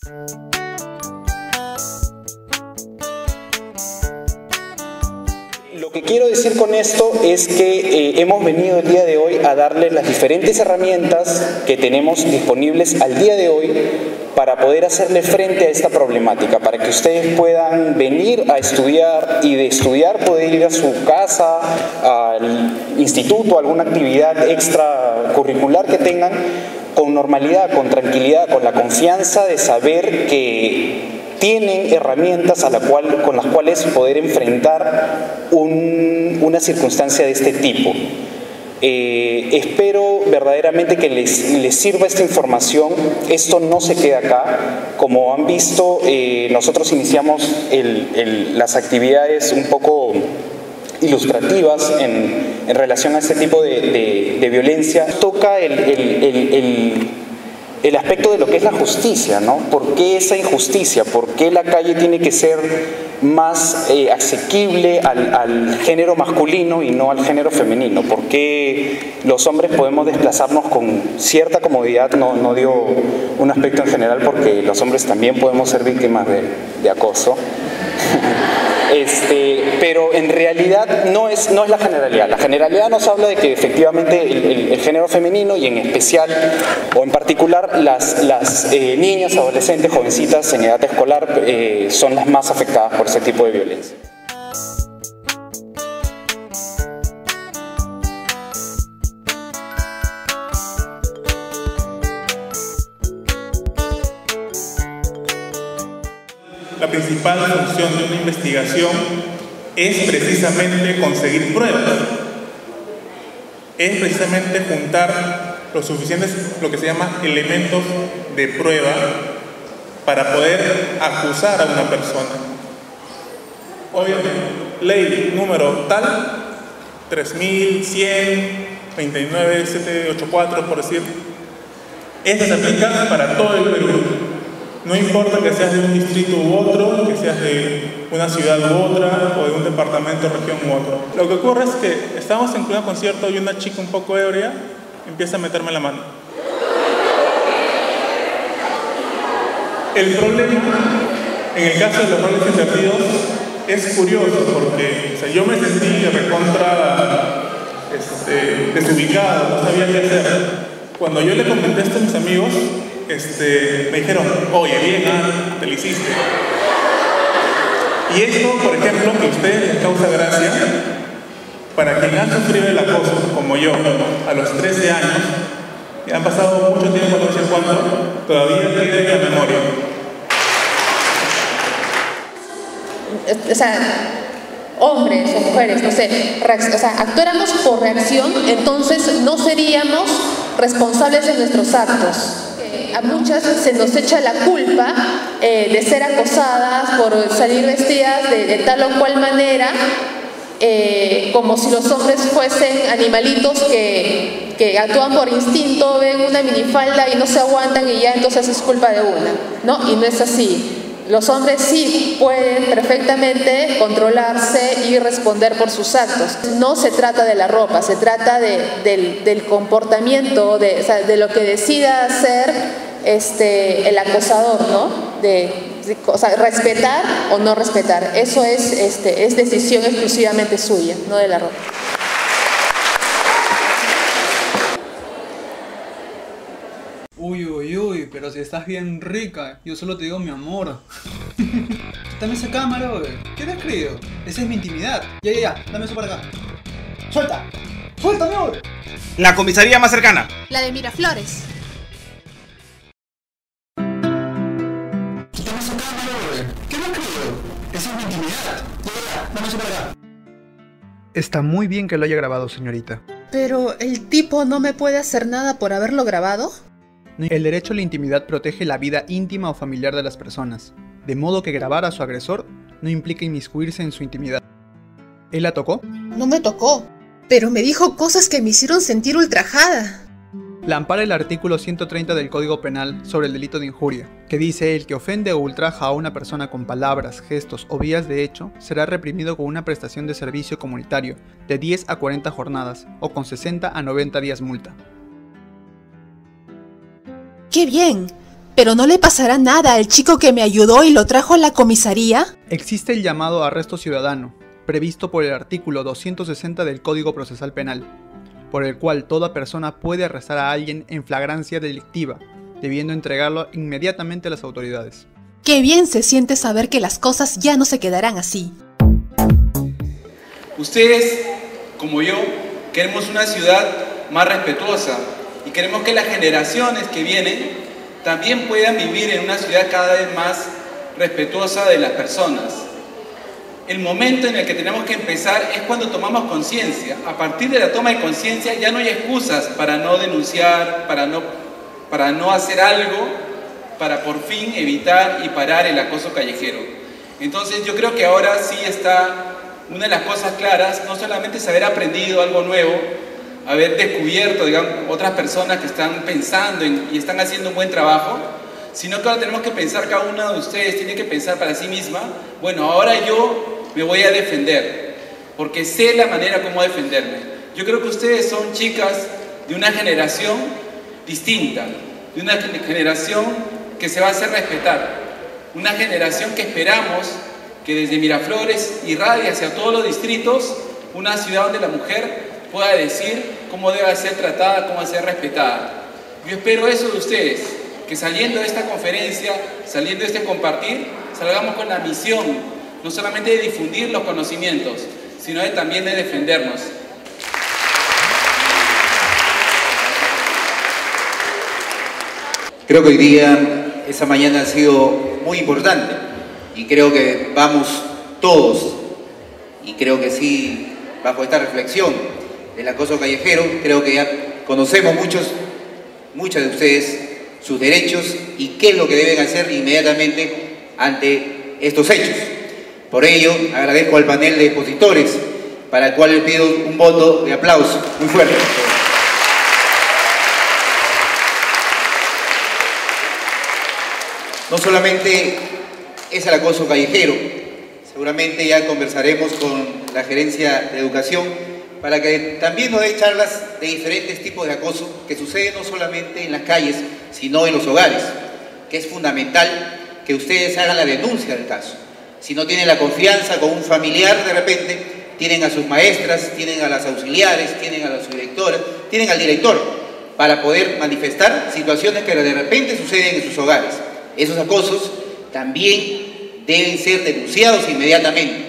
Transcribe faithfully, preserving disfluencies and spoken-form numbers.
Lo que quiero decir con esto es que eh, hemos venido el día de hoy a darles las diferentes herramientas que tenemos disponibles al día de hoy para poder hacerle frente a esta problemática, para que ustedes puedan venir a estudiar y de estudiar poder ir a su casa, al instituto, alguna actividad extracurricular que tengan con normalidad, con tranquilidad, con la confianza de saber que tienen herramientas a la cual, con las cuales poder enfrentar un, una circunstancia de este tipo. Eh, espero verdaderamente que les, les sirva esta información. Esto no se queda acá. Como han visto, eh, nosotros iniciamos el, el, las actividades un poco ilustrativas en, en relación a este tipo de, de, de violencia. Toca el, el, el, el el aspecto de lo que es la justicia, ¿no? ¿Por qué esa injusticia? ¿Por qué la calle tiene que ser más eh, asequible al, al género masculino y no al género femenino? ¿Por qué los hombres podemos desplazarnos con cierta comodidad? No, no dio un aspecto en general porque los hombres también podemos ser víctimas de, de acoso. Este, pero en realidad no es, no es la generalidad. La generalidad nos habla de que efectivamente el, el, el género femenino y en especial o en particular las, las eh, niñas, adolescentes, jovencitas en edad escolar eh, son las más afectadas por ese tipo de violencia. La principal función de una investigación es precisamente conseguir pruebas, es precisamente juntar los suficientes, lo que se llama elementos de prueba para poder acusar a una persona. Obviamente, ley número tal, tres mil cien treinta y nueve mil setecientos ochenta y cuatro, por decir, esta se aplica para todo el Perú. No importa que seas de un distrito u otro, que seas de una ciudad u otra, o de un departamento, región u otro. Lo que ocurre es que estábamos en un concierto y una chica un poco ebria empieza a meterme la mano. El problema, en el caso de los roles invertidos, es curioso porque o sea, yo me sentí recontra este, desubicado, no sabía qué hacer. Cuando yo le comenté esto a mis amigos, Este, me dijeron, oye, bien, ah, te lo hiciste. Y esto, por ejemplo, que a ustedes les causa gracia, para quien ha sufrido el acoso, como yo, a los trece años, y han pasado mucho tiempo, no sé cuánto, todavía queda en la memoria. O sea, hombres o mujeres, no sé, o sea, actuáramos por reacción, entonces no seríamos responsables de nuestros actos. A muchas se nos echa la culpa eh, de ser acosadas por salir vestidas de, de tal o cual manera, eh, como si los hombres fuesen animalitos que, que actúan por instinto, ven una minifalda y no se aguantan y ya entonces es culpa de una, ¿no? Y no es así. Los hombres sí pueden perfectamente controlarse y responder por sus actos. No se trata de la ropa, se trata de, del, del comportamiento, de, o sea, de lo que decida hacer este, el acosador, ¿no? De, de, o sea, respetar o no respetar. Eso es, este, es decisión exclusivamente suya, no de la ropa. Uy, uy, uy, pero si estás bien rica, yo solo te digo mi amor. Dame esa cámara, güey. ¿Qué te has creído? Esa es mi intimidad. Ya, ya, ya, dame eso para acá. ¡Suelta! ¡Suéltame, ahora! La comisaría más cercana. La de Miraflores. Dame esa cámara, güey. ¿Qué te has creído? Esa es mi intimidad. Ya, ya, dame eso para acá. Está muy bien que lo haya grabado, señorita. Pero el tipo no me puede hacer nada por haberlo grabado. El derecho a la intimidad protege la vida íntima o familiar de las personas, de modo que grabar a su agresor no implica inmiscuirse en su intimidad. ¿Él la tocó? No me tocó, pero me dijo cosas que me hicieron sentir ultrajada. La ampara el artículo ciento treinta del Código Penal sobre el delito de injuria, que dice: el que ofende o ultraja a una persona con palabras, gestos o vías de hecho será reprimido con una prestación de servicio comunitario de diez a cuarenta jornadas o con sesenta a noventa días multa. ¡Qué bien! ¿Pero no le pasará nada al chico que me ayudó y lo trajo a la comisaría? Existe el llamado arresto ciudadano, previsto por el artículo doscientos sesenta del Código Procesal Penal, por el cual toda persona puede arrestar a alguien en flagrancia delictiva, debiendo entregarlo inmediatamente a las autoridades. Qué bien se siente saber que las cosas ya no se quedarán así. Ustedes, como yo, queremos una ciudad más respetuosa y queremos que las generaciones que vienen también puedan vivir en una ciudad cada vez más respetuosa de las personas. El momento en el que tenemos que empezar es cuando tomamos conciencia. A partir de la toma de conciencia ya no hay excusas para no denunciar, para no, para no hacer algo, para por fin evitar y parar el acoso callejero. Entonces yo creo que ahora sí está una de las cosas claras, no solamente es haber aprendido algo nuevo, haber descubierto, digamos, otras personas que están pensando en, y están haciendo un buen trabajo, sino que ahora tenemos que pensar, cada uno de ustedes tiene que pensar para sí misma, bueno, ahora yo me voy a defender, porque sé la manera como defenderme. Yo creo que ustedes son chicas de una generación distinta, de una generación que se va a hacer respetar, una generación que esperamos que desde Miraflores irradie hacia todos los distritos una ciudad donde la mujer pueda decir cómo debe ser tratada, cómo debe ser respetada. Yo espero eso de ustedes, que saliendo de esta conferencia, saliendo de este compartir, salgamos con la misión, no solamente de difundir los conocimientos, sino de, también de defendernos. Creo que hoy día, esa mañana ha sido muy importante y creo que vamos todos, y creo que sí, bajo esta reflexión del acoso callejero, creo que ya conocemos muchos, muchas de ustedes sus derechos y qué es lo que deben hacer inmediatamente ante estos hechos. Por ello, agradezco al panel de expositores, para el cual les pido un voto de aplauso muy fuerte. No solamente es el acoso callejero, seguramente ya conversaremos con la Gerencia de Educación para que también nos dé charlas de diferentes tipos de acoso que suceden no solamente en las calles, sino en los hogares, que es fundamental que ustedes hagan la denuncia del caso. Si no tienen la confianza con un familiar, de repente tienen a sus maestras, tienen a las auxiliares, tienen a las directoras, tienen al director, para poder manifestar situaciones que de repente suceden en sus hogares. Esos acosos también deben ser denunciados inmediatamente.